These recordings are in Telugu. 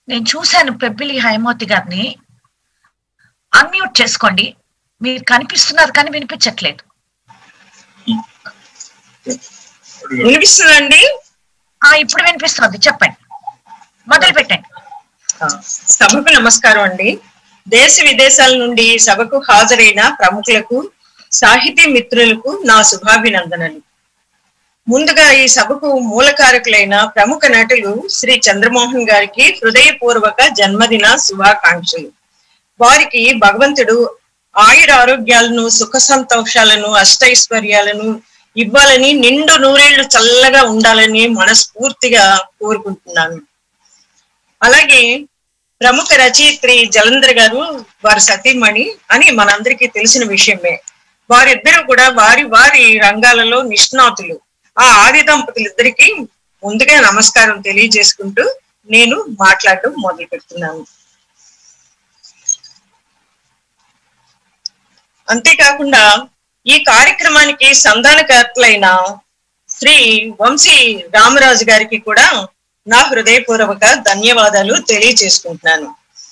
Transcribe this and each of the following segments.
నేను చూశాను పెబ్బిలి హైమోతి గారిని. అన్మ్యూట్ చేసుకోండి. మీరు కనిపిస్తున్నారు కానీ వినిపించట్లేదు. వినిపిస్తుందండి? ఇప్పుడు వినిపిస్తుంది, చెప్పండి, మొదలు పెట్టండి. సభకు నమస్కారం అండి. దేశ విదేశాల నుండి సభకు హాజరైన ప్రముఖులకు, సాహితీ మిత్రులకు నా శుభాభినందనలు. ముందుగా ఈ సభకు మూలకారకులైన ప్రముఖ నటులు శ్రీ చంద్రమోహన్ గారికి హృదయపూర్వక జన్మదిన శుభాకాంక్షలు. వారికి భగవంతుడు ఆయుర ఆరోగ్యాలను, సుఖ సంతోషాలను, అష్టైశ్వర్యాలను ఇవ్వాలని, నిండు నూరేళ్లు చల్లగా ఉండాలని మనస్ఫూర్తిగా కోరుకుంటున్నాను. అలాగే ప్రముఖ రచయిత్రి జలంధర్ గారు, వారి సతీమణి అని మనందరికీ తెలిసిన విషయమే. వారిద్దరూ కూడా వారి వారి రంగాలలో నిష్ణాతులు. ఆ ఆది దంపతులిద్దరికీ ముందుగా నమస్కారం తెలియజేసుకుంటూ నేను మాట్లాడడం మొదలు పెడుతున్నాను. అంతేకాకుండా ఈ కార్యక్రమానికి సంధానకర్తలైన శ్రీ వంశీ రామరాజు గారికి కూడా నా హృదయపూర్వక ధన్యవాదాలు తెలియజేసుకుంటున్నాను.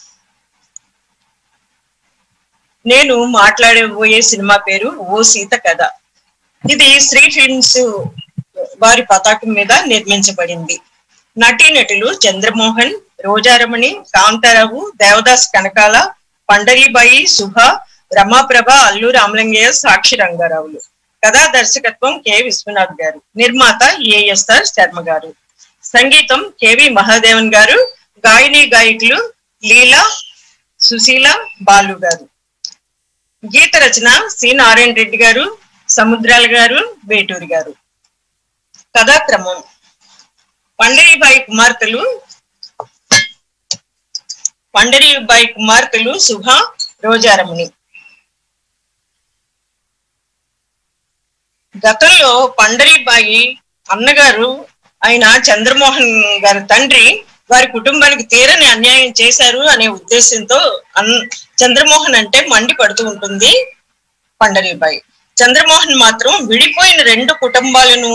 నేను మాట్లాడబోయే సినిమా పేరు ఓ సీత కథ. ఇది శ్రీ ఫిల్మ్స్ వారి పతాకం మీద నిర్మించబడింది. నటీనటులు చంద్రమోహన్, రోజారమణి, కాంతారావు, దేవదాస్ కనకాల, పండరీబాయి, శుభ, రమాప్రభ, అల్లు రామలింగయ్య, సాక్షి రంగారావులు. కథా దర్శకత్వం కె విశ్వనాథ్ గారు. నిర్మాత ఏఎస్ఆర్ శర్మ గారు. సంగీతం కెవి మహాదేవన్ గారు. గాయని గాయకులు లీలా, సుశీల, బాలు గారు. గీత రచన సి నారాయణ రెడ్డి గారు, సముద్రాల గారు, వేటూరి గారు. కథాక్రమం పండరీబాయి కుమార్తెలు శుభ, రోజారమణి. గతంలో పండరీబాయి అన్నగారు ఆయన చంద్రమోహన్ గారి తండ్రి వారి కుటుంబానికి తీరని అన్యాయం చేశారు అనే ఉద్దేశంతో చంద్రమోహన్ అంటే మండి పడుతూ ఉంటుంది పండరీబాయి. చంద్రమోహన్ మాత్రం విడిపోయిన రెండు కుటుంబాలను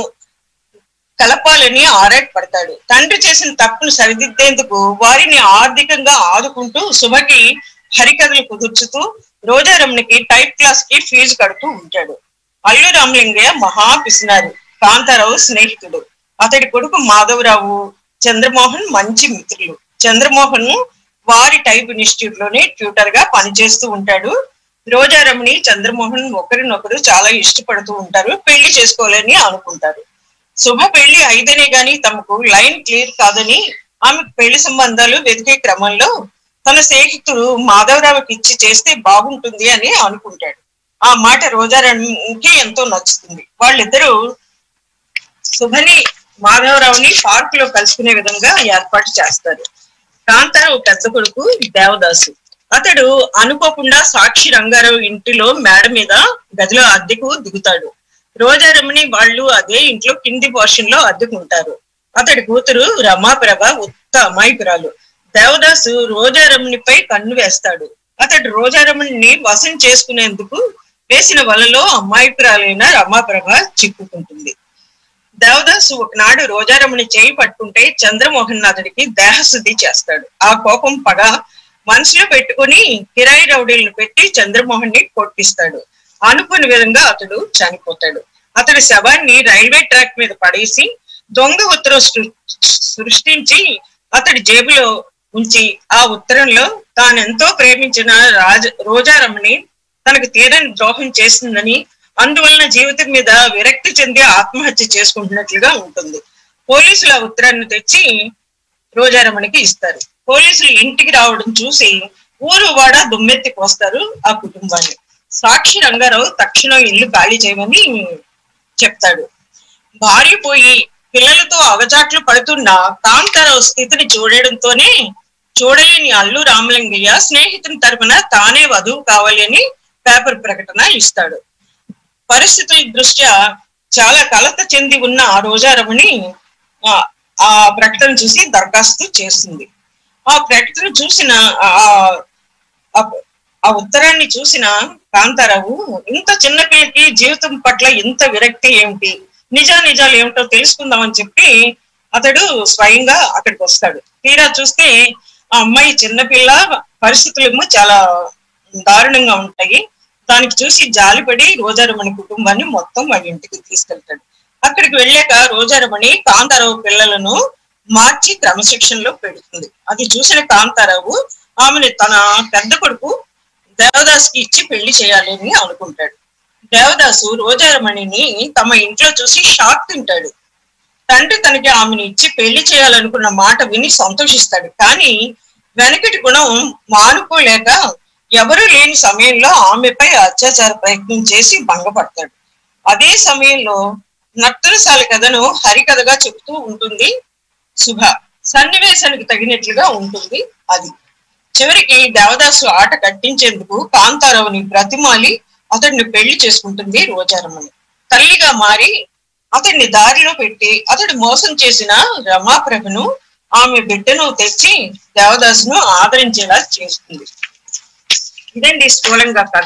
కలపాలని ఆరాటపడతాడు. తండ్రి చేసిన తప్పును సరిదిద్దేందుకు వారిని ఆర్థికంగా ఆదుకుంటూ శుభకి హరికథలు కుదుర్చుతూ, రోజారమణికి టైప్ క్లాస్ కి ఫీజు కడుతూ ఉంటాడు. అల్లు రామలింగయ్య మహా పిసినారు, కాంతారావు స్నేహితుడు. అతడి కొడుకు మాధవరావు, చంద్రమోహన్ మంచి మిత్రులు. చంద్రమోహన్ వారి టైప్ ఇన్స్టిట్యూట్ లోనే ట్యూటర్ గా పనిచేస్తూ ఉంటాడు. రోజారమణి, చంద్రమోహన్ ఒకరినొకరు చాలా ఇష్టపడుతూ ఉంటారు. పెళ్లి చేసుకోవాలని అనుకుంటారు. శుభ పెళ్లి అయితేనే గాని తమకు లైన్ క్లియర్ కాదని ఆమె పెళ్లి సంబంధాలు వెతికే క్రమంలో తన స్నేహితుడు మాధవరావుకి ఇచ్చి చేస్తే బాగుంటుంది అని అనుకుంటాడు. ఆ మాట రోజారమణికి ఎంతో నచ్చుతుంది. వాళ్ళిద్దరూ శుభని, మాధవరావుని పార్క్ లో కలుసుకునే విధంగా ఏర్పాటు చేస్తారు. కాంతారావు పెద్ద కొడుకు దేవదాసు. అతడు అనుకోకుండా సాక్షి రంగారావు ఇంటిలో మేడ మీద గదిలో అద్దెకు దిగుతాడు. రోజారమణి వాళ్ళు అదే ఇంట్లో కింది పోర్షన్ లో అద్దెకుంటారు. అతడి కూతురు రమాప్రభ ఉత్త అమాయకురాలు. దేవదాసు రోజారమణిపై కన్ను వేస్తాడు. అతడు రోజారమణిని వశం చేసుకునేందుకు వేసిన వలలో అమాయకురాలైన రమాప్రభ చిక్కుకుంటుంది. దేవదాసు ఒకనాడు రోజారమణి చేయి పట్టుకుంటే చంద్రమోహన్ అతడికి దేహశుద్ధి చేస్తాడు. ఆ కోపం పగ మనసులో పెట్టుకుని కిరాయి రౌడీలను పెట్టి చంద్రమోహన్ ని కొట్టిస్తాడు. అనుకున్న విధంగా అతడు చనిపోతాడు. అతడి శవాన్ని రైల్వే ట్రాక్ మీద పడేసి దొంగ ఉత్తరం సృష్టించి అతడి జేబులో ఉంచి ఆ ఉత్తరంలో తానెంతో ప్రేమించిన రోజారమణి తనకు తీరని ద్రోహం చేస్తుందని, అందువలన జీవితం మీద విరక్తి చెంది ఆత్మహత్య చేసుకుంటున్నట్లుగా ఉంటుంది. పోలీసులు ఆ ఉత్తరాన్ని తెచ్చి రోజారమణికి ఇస్తారు. పోలీసులు ఇంటికి రావడం చూసి ఊరు వాడ దుమ్మెత్తికి వస్తారు ఆ కుటుంబాన్ని. సాక్షి రంగారావు తక్షణం ఇల్లు ఖాళీ చేయమని చెప్తాడు. భార్య పోయి పిల్లలతో అవచాట్లు పడుతున్న కాంతారావు స్థితిని చూడడంతోనే చూడలేని అల్లు రామలింగయ్య స్నేహితుని తరపున తానే వధువు కావాలి అని పేపర్ ప్రకటన ఇస్తాడు. పరిస్థితుల దృష్ట్యా చాలా కలత చెంది ఉన్న ఆ రోజారమణి ఆ ప్రకటన చూసి దరఖాస్తు చేస్తుంది. ఆ ప్రకటన చూసిన ఆ ఉత్తరాన్ని చూసిన కాంతారావు ఇంత చిన్న పిల్లకి జీవితం పట్ల ఇంత విరక్తి ఏమిటి, నిజాలు ఏమిటో తెలుసుకుందామని చెప్పి అతడు స్వయంగా అక్కడికి వస్తాడు. తీరా చూస్తే ఆ అమ్మాయి చిన్నపిల్ల, పరిస్థితులేమో చాలా దారుణంగా ఉంటాయి. దానికి చూసి జాలిపడి రోజారమణి కుటుంబాన్ని మొత్తం వాళ్ళ ఇంటికి తీసుకెళ్తాడు. అక్కడికి వెళ్ళాక రోజారమణి కాంతారావు పిల్లలను మార్చి క్రమశిక్షణలో పెడుతుంది. అది చూసిన కాంతారావు ఆమెను తన పెద్ద కొడుకు దేవదాసుకి ఇచ్చి పెళ్లి చేయాలని అనుకుంటాడు. దేవదాసు రోజారమణిని తమ ఇంట్లో చూసి షాక్ తింటాడు. తండ్రి తనకి ఆమెను ఇచ్చి పెళ్లి చేయాలనుకున్న మాట విని సంతోషిస్తాడు. కానీ వెనకటి గుణం మానుకోలేక ఎవరూ లేని సమయంలో ఆమెపై అత్యాచార ప్రయత్నం చేసి భంగపడతాడు. అదే సమయంలో నర్తనశాల కథను హరికథగా చెబుతూ ఉంటుంది శుభ. సన్నివేశానికి తగినట్లుగా ఉంటుంది అది. చివరికి దేవదాసు ఆట కట్టించేందుకు కాంతారావుని బ్రతిమాలి అతడిని పెళ్లి చేసుకుంటుంది రోజారమణి. తల్లిగా మారి అతడిని దారిలో పెట్టి అతడు మోసం చేసిన రమాప్రభను ఆమె బిడ్డను తెచ్చి దేవదాసును ఆదరించేలా చేస్తుంది. ఇదండి స్థూలంగా కథ.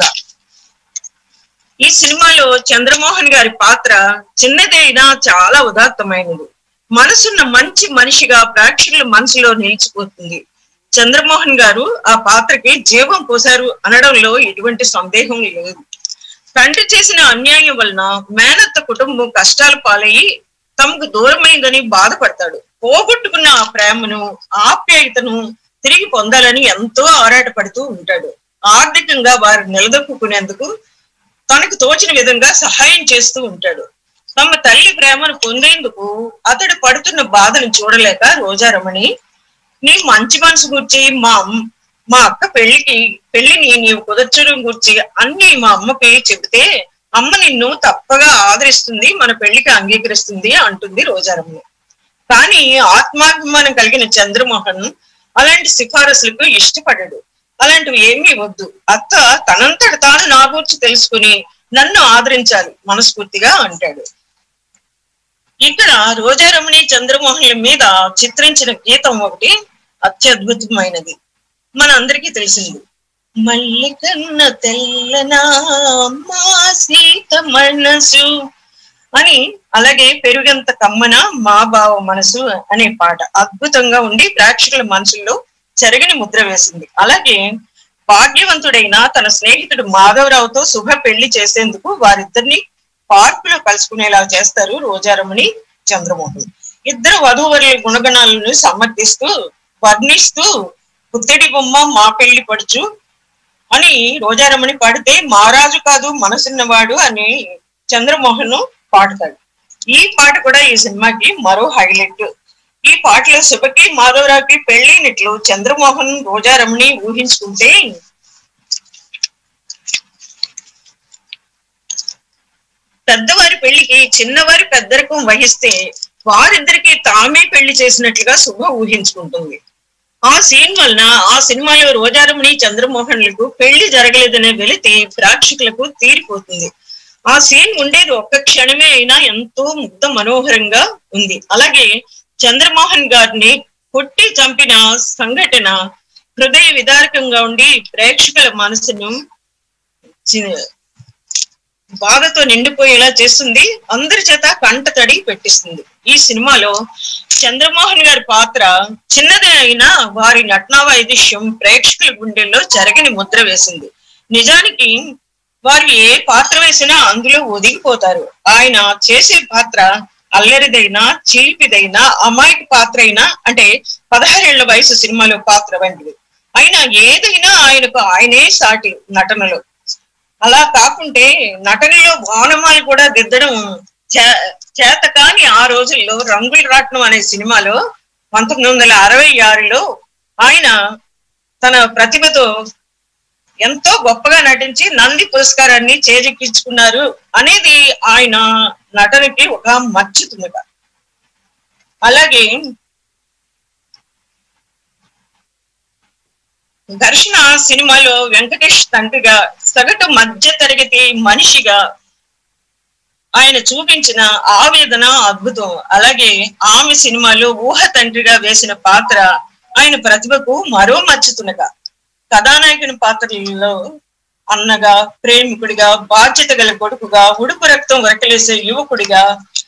ఈ సినిమాలో చంద్రమోహన్ గారి పాత్ర చిన్నదైనా చాలా ఉదాత్తమైనది. మనసున్న మంచి మనిషిగా ప్రేక్షకుల మనసులో నిలిచిపోతుంది. చంద్రమోహన్ గారు ఆ పాత్రకి జీవం పోశారు అనడంలో ఎటువంటి సందేహం లేదు. తండ్రి చేసిన అన్యాయం వలన మేనత్త కుటుంబం కష్టాల పాలయ్యి తమకు దూరమైందని బాధపడతాడు. పోగొట్టుకున్న ఆ ప్రేమను, ఆప్యాయతను తిరిగి పొందాలని ఎంతో ఆరాటపడుతూ ఉంటాడు. ఆర్థికంగా వారు నిలదొక్కునేందుకు తనకు తోచిన విధంగా సహాయం చేస్తూ ఉంటాడు. తమ తల్లి ప్రేమను పొందేందుకు అతడు పడుతున్న బాధను చూడలేక రోజారమణి, నీ మంచి మనసు గురించి మా అక్క పెళ్లిని నీవు కుదర్చడం గురించి అన్ని మా అమ్మకి చెబితే అమ్మ నిన్ను తప్పగా ఆదరిస్తుంది, మన పెళ్లికి అంగీకరిస్తుంది అంటుంది రోజారమణి. కానీ ఆత్మాభిమానం కలిగిన చంద్రమోహన్ అలాంటి సిఫారసులకు ఇష్టపడడు. అలాంటివి ఏమీ వద్దు, అత్త తనంతట తాను నా గురించి తెలుసుకుని నన్ను ఆదరించాలి మనస్ఫూర్తిగా అంటాడు. ఇక్కడ రోజారమణి చంద్రమోహన్ల మీద చిత్రించిన గీతం ఒకటి అత్యద్భుతమైనది, మన అందరికీ తెలిసింది. మల్లికన్న తెల్లనా మా సీత మనసు అని, అలాగే పెరుగంత కమ్మన మా బావ మనసు అనే పాట అద్భుతంగా ఉండి ప్రేక్షకుల మనసుల్లో చెరగని ముద్ర వేసింది. అలాగే భాగ్యవంతుడైన తన స్నేహితుడు మాధవరావుతో శుభ పెళ్లి చేసేందుకు వారిద్దరిని పార్కులో కలుసుకునేలా చేస్తారు రోజారమణి చంద్రమోహన్. ఇద్దరు వధూవరుల గుణగణాలను సమర్థిస్తూ వర్ణిస్తూ పుత్తడి బొమ్మ మా పెళ్లి పడుచు అని రోజారమణి పాడితే మారాజు కాదు మనసున్నవాడు అని చంద్రమోహన్ పాడతాడు. ఈ పాట కూడా ఈ సినిమాకి మరో హైలైట్. ఈ పాటలో శుభకి మాధవరావుకి పెళ్లినట్లు చంద్రమోహన్ రోజారమణి ఊహించుకుంటే పెద్దవారి పెళ్లికి చిన్నవారి పెద్దరికం వహిస్తే వారిద్దరికి తామే పెళ్లి చేసినట్లుగా శుభ ఊహించుకుంటుంది. ఆ సీన్ వలన ఆ సినిమాలో రోజారమణి చంద్రమోహన్లకు పెళ్లి జరగలేదనే వెలితి ప్రేక్షకులకు తీరిపోతుంది. ఆ సీన్ ఉండేది ఒక్క క్షణమే అయినా ఎంతో ముగ్ధ మనోహరంగా ఉంది. అలాగే చంద్రమోహన్ గారిని కొట్టి చంపిన సంఘటన హృదయ విదారకంగా ఉండి ప్రేక్షకుల మనసును బాధతో నిండిపోయేలా చేస్తుంది, అందరి చేత కంట తడి పెట్టిస్తుంది. ఈ సినిమాలో చంద్రమోహన్ గారి పాత్ర చిన్నదే అయినా వారి నటనా వైదుష్యం ప్రేక్షకుల గుండెల్లో చెరగని ముద్ర వేసింది. నిజానికి వారు ఏ పాత్ర వేసినా అందులో ఒదిగిపోతారు. ఆయన చేసే పాత్ర అల్లరిదైనా చిలిపిదైనా అమాయక పాత్ర అయినా, అంటే 16 ఏళ్ల వయసు సినిమాలో పాత్ర వంటిది అయినా ఏదైనా ఆయనకు ఆయనే సాటి నటనలో. అలా కాకుంటే నటనలో ఓనమాలు కూడా దిద్దడం చేత కాని ఆ రోజుల్లో రంగుల రాట్నం అనే సినిమాలో 1966లో ఆయన తన ప్రతిభతో ఎంతో గొప్పగా నటించి నంది పురస్కారాన్ని చేజిక్కించుకున్నారు అనేది ఆయన నటనకి ఒక మచ్చుతుందట. అలాగే ఘర్షణ సినిమాలో వెంకటేష్ తండ్రిగా సగటు మధ్య తరగతి మనిషిగా ఆయన చూపించిన ఆవేదన అద్భుతం. అలాగే ఆమె సినిమాలో ఊహ తండ్రిగా వేసిన పాత్ర ఆయన ప్రతిభకు మరో మచ్చుతునక. కథానాయకుని పాత్రలలో అన్నగా, ప్రేమికుడిగా, బాధ్యత గల కొడుకుగా, ఉడుపు రక్తం వరకలేసే యువకుడిగా,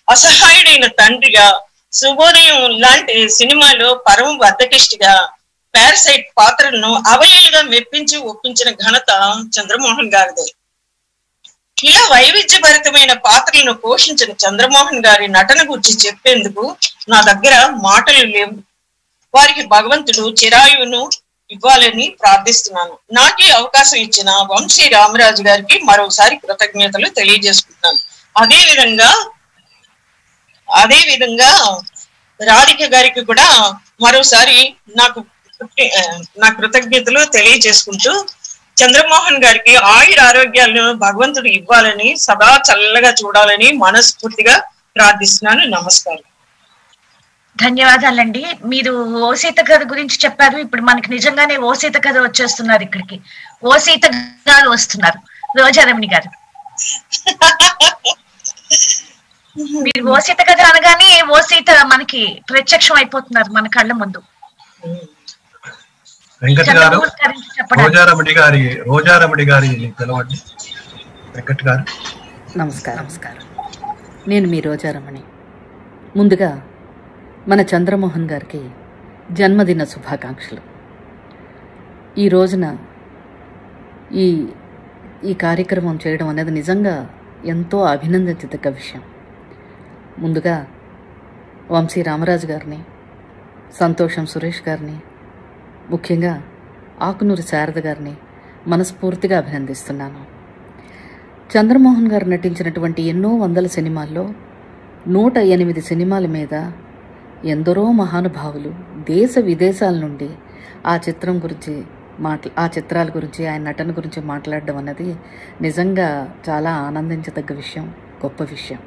అసహాయుడైన తండ్రిగా, శుభోదయం లాంటి సినిమాలో పరమ బద్దకిష్టిగా, పారసైట్ పాత్రలను అవలీలుగా మెప్పించి ఒప్పించిన ఘనత చంద్రమోహన్ గారిదే. ఇలా వైవిధ్యభరితమైన పాత్రలను పోషించిన చంద్రమోహన్ గారి నటన గురించి చెప్పేందుకు నా దగ్గర మాటలు లేవు. వారికి భగవంతుడు చిరాయువును ఇవ్వాలని ప్రార్థిస్తున్నాను. నాకు ఈ అవకాశం ఇచ్చిన వంశీ రామరాజు గారికి మరోసారి కృతజ్ఞతలు తెలియజేసుకుంటున్నాను. అదే విధంగా రాధిక గారికి కూడా మరోసారి నా కృతజ్ఞతలు తెలియజేసుకుంటూ చంద్రమోహన్ గారికి ఆయుర ఆరోగ్యాలను భగవంతుడు ఇవ్వాలని, సదా చల్లగా చూడాలని మనస్ఫూర్తిగా ప్రార్థిస్తున్నాను. నమస్కారం. ధన్యవాదాలండి. మీరు ఓ సీత కథ గురించి చెప్పారు. ఇప్పుడు మనకి నిజంగానే ఓ సీత కథ వచ్చేస్తున్నారు. ఇక్కడికి ఓ సీత గారు వస్తున్నారు. రోజారమణి గారు, మీరు ఓ సీత కథ అనగానే ఓ సీత మనకి ప్రత్యక్షం అయిపోతున్నారు మన కళ్ళ ముందు. వెంకట్ గారు, రోజారమణి గారి పిలవండి. వెంకట్ గారు నమస్కారం. నేను మీ రోజారమణి. ముందుగా మన చంద్రమోహన్ గారికి జన్మదిన శుభాకాంక్షలు. ఈ రోజున ఈ కార్యక్రమం చేయడం అనేది నిజంగా ఎంతో అభినందించదగ్గ విషయం. ముందుగా వంశీ రామరాజు గారిని, సంతోషం సురేష్ గారిని, ముఖ్యంగా ఆకునూరి శారద గారిని మనస్ఫూర్తిగా అభినందిస్తున్నాను. చంద్రమోహన్ గారు నటించినటువంటి ఎన్నో వందల సినిమాల్లో 108 సినిమాల మీద ఎందరో మహానుభావులు దేశ విదేశాల నుండి ఆ చిత్రాల గురించి ఆయన నటన గురించి మాట్లాడడం అన్నది నిజంగా చాలా ఆనందించదగ్గ విషయం, గొప్ప విషయం.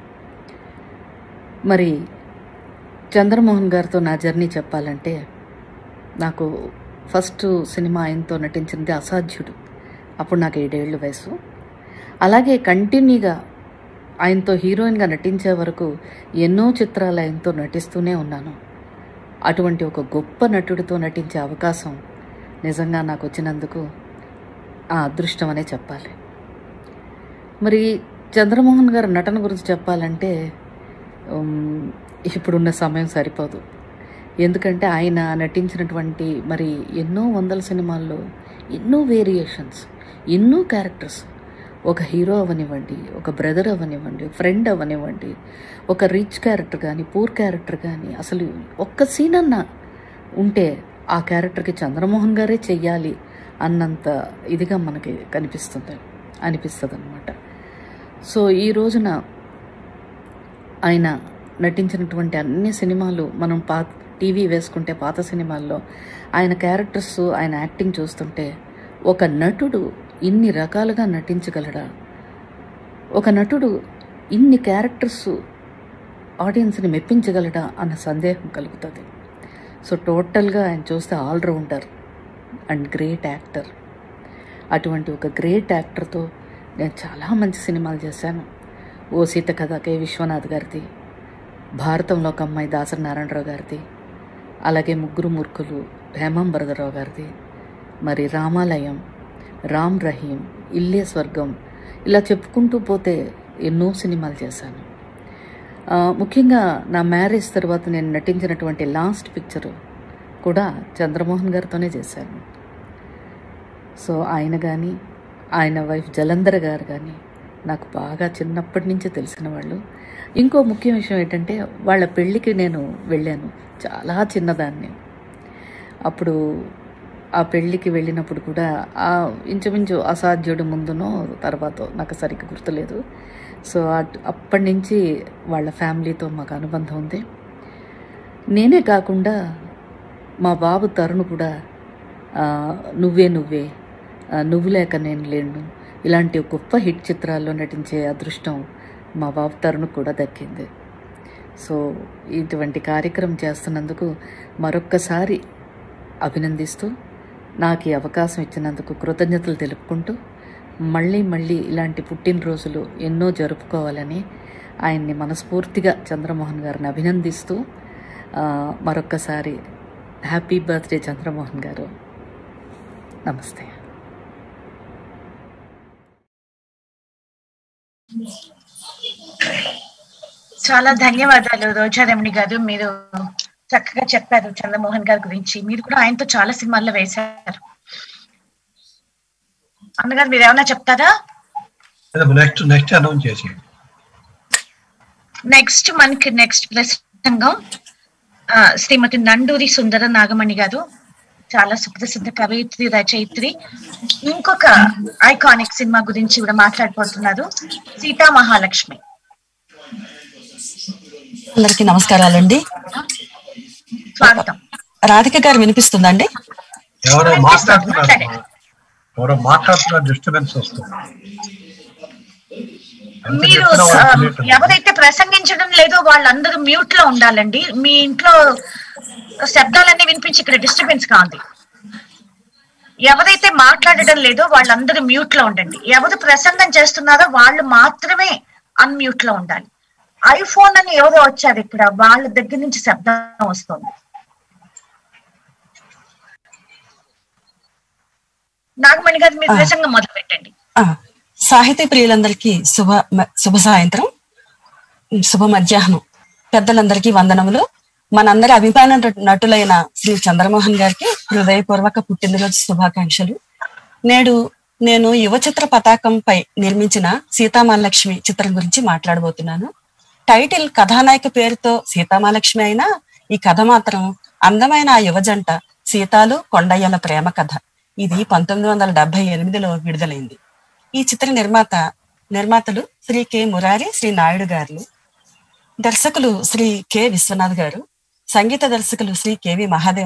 మరి చంద్రమోహన్ గారితో నా జర్నీ చెప్పాలంటే, నాకు ఫస్ట్ సినిమా ఆయనతో నటించింది అసాధ్యుడు. అప్పుడు నాకు 7 ఏళ్ల వయసు. అలాగే కంటిన్యూగా ఆయనతో హీరోయిన్గా నటించే వరకు ఎన్నో చిత్రాలు ఆయనతో నటిస్తూనే ఉన్నాను. అటువంటి ఒక గొప్ప నటుడితో నటించే అవకాశం నిజంగా నాకు వచ్చినందుకు ఆ అదృష్టం అనే చెప్పాలి. మరి చంద్రమోహన్ గారి నటన గురించి చెప్పాలంటే ఇప్పుడున్న సమయం సరిపోదు. ఎందుకంటే ఆయన నటించినటువంటి మరి ఎన్నో వందల సినిమాల్లో ఎన్నో వేరియేషన్స్, ఎన్నో క్యారెక్టర్స్, ఒక హీరో అవనివ్వండి, ఒక బ్రదర్ అవనివ్వండి, ఫ్రెండ్ అవనివ్వండి, ఒక రిచ్ క్యారెక్టర్ కానీ పూర్ క్యారెక్టర్ కానీ, అసలు ఒక్క సీన్ అన్నా ఉంటే ఆ క్యారెక్టర్కి చంద్రమోహన్ గారే చెయ్యాలి అన్నంత ఇదిగా మనకి అనిపిస్తుంది అన్నమాట. సో ఈ రోజున ఆయన నటించినటువంటి అన్ని సినిమాలు మనం టీవీ వేసుకుంటే పాత సినిమాల్లో ఆయన క్యారెక్టర్స్, ఆయన యాక్టింగ్ చూస్తుంటే ఒక నటుడు ఇన్ని రకాలుగా నటించగలడా, ఒక నటుడు ఇన్ని క్యారెక్టర్స్ ఆడియన్స్ని మెప్పించగలడా అన్న సందేహం కలుగుతుంది. సో టోటల్గా ఆయన చూస్తే ఆల్రౌండర్ అండ్ గ్రేట్ యాక్టర్. అటువంటి ఒక గ్రేట్ యాక్టర్తో నేను చాలా మంచి సినిమాలు చేశాను. ఓ సీత కథ కె విశ్వనాథ్ గారిది, భారతంలో ఒక అమ్మాయి దాసరి నారాయణరావు గారిది, అలాగే ముగ్గురు మూర్ఖులు హేమాంబరదరావు గారిది, మరి రామాలయం, రామ్ రహీం, ఇల్లే స్వర్గం, ఇలా చెప్పుకుంటూ పోతే ఎన్నో సినిమాలు చేశాను. ముఖ్యంగా నా మ్యారేజ్ తర్వాత నేను నటించినటువంటి లాస్ట్ పిక్చర్ కూడా చంద్రమోహన్ గారితోనే చేశాను. సో ఆయన కానీ, ఆయన వైఫ్ జలంధర్ గారు కానీ నాకు బాగా చిన్నప్పటి నుంచి తెలిసిన వాళ్ళు. ఇంకో ముఖ్య విషయం ఏంటంటే, వాళ్ళ పెళ్ళికి నేను వెళ్ళాను, చాలా చిన్నదాన్ని. అప్పుడు ఆ పెళ్ళికి వెళ్ళినప్పుడు కూడా ఇంచుమించు అసాధ్యుడు ముందునో తర్వాత నాకు సరిగ్గా గుర్తులేదు. సో అప్పటి నుంచి వాళ్ళ ఫ్యామిలీతో మాకు అనుబంధం ఉంది. నేనే కాకుండా మా బాబు తరుణ్ కూడా నువ్వే నువ్వు లేక నేను లేను ఇలాంటి గొప్ప హిట్ చిత్రాల్లో నటించే అదృష్టం మా బాబు తరుణ్ కూడా దక్కింది. సో ఇటువంటి కార్యక్రమం చేస్తున్నందుకు మరొక్కసారి అభినందిస్తూ, నాకు ఈ అవకాశం ఇచ్చినందుకు కృతజ్ఞతలు తెలుపుకుంటూ, మళ్ళీ ఇలాంటి పుట్టినరోజులు ఎన్నో జరుపుకోవాలని ఆయన్ని మనస్ఫూర్తిగా చంద్రమోహన్ గారిని అభినందిస్తూ, మరొక్కసారి హ్యాపీ బర్త్డే చంద్రమోహన్ గారు. నమస్తే. చాలా ధన్యవాదాలు రోజారమణి గారు. మీరు చక్కగా చెప్పారు చంద్రమోహన్ గారి గురించి. మీరు కూడా ఆయనతో చాలా సినిమాల్లో వేశారు. అన్నగారు మీరు ఏమైనా చెప్తారా? నెక్స్ట్ అనౌన్స్ చేసి నెక్స్ట్ ప్రసంగం శ్రీమతి నండూరి సుందర నాగమణి గారు, చాలా సుప్రసిద్ధ కవయిత్రి, రచయిత్రి. ఇంకొక ఐకానిక్ సినిమా గురించి కూడా మాట్లాడిపోతున్నారు, సీతా మహాలక్ష్మి. అందరికీ నమస్కారాలండి. స్వాగతం. రాధిక గారు వినిపిస్తుందండి? ఎవరో మాట్లాడుతున్నారు, డిస్టర్బెన్స్ వస్తుంది. మీరు ఎవరైతే ప్రసంగించడం లేదో వాళ్ళందరూ మ్యూట్ లో ఉండాలండి. మీ ఇంట్లో శబ్దాలన్నీ వినిపించి ఇక్కడ డిస్టర్బెన్స్ కాదు. ఎవరైతే మాట్లాడడం లేదో వాళ్ళందరూ మ్యూట్ లో ఉండండి. ఎవరు ప్రసంగం చేస్తున్నారో వాళ్ళు మాత్రమే అన్మ్యూట్ లో ఉండాలి. ఐఫోన్ అని ఎవరో వచ్చారు ఇక్కడ, వాళ్ళ దగ్గర నుంచి శబ్దం వస్తుంది. నాగమణి గారు మీరు ప్రసంగం మొదలు పెట్టండి. సాహితీ ప్రియులందరికీ శుభ సాయంత్రం, శుభ మధ్యాహ్నం. పెద్దలందరికీ వందనములు. మనందరి అభిమాన నటులైన శ్రీ చంద్రమోహన్ గారికి హృదయపూర్వక పుట్టినరోజు శుభాకాంక్షలు. నేడు నేను యువ చిత్ర పతాకంపై నిర్మించిన సీతామహాలక్ష్మి చిత్రం గురించి మాట్లాడబోతున్నాను. టైటిల్ కథానాయక పేరుతో సీతామహాలక్ష్మి అయినా ఈ కథ మాత్రం అందమైన ఆ యువ జంట సీతాలు కొండయ్యల ప్రేమ కథ. ఇది 1978లో విడుదలైంది. ఈ చిత్ర నిర్మాతలు శ్రీ కె మురారి, శ్రీ నాయుడు గారు. దర్శకులు శ్రీ కె విశ్వనాథ్ గారు. సంగీత దర్శకులు శ్రీ కెవి మహాదేవ్